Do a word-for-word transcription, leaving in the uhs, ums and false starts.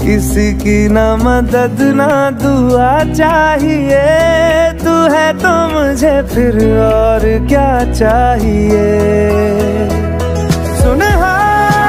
किसी की ना मदद ना दुआ चाहिए, तू है तो मुझे फिर और क्या चाहिए।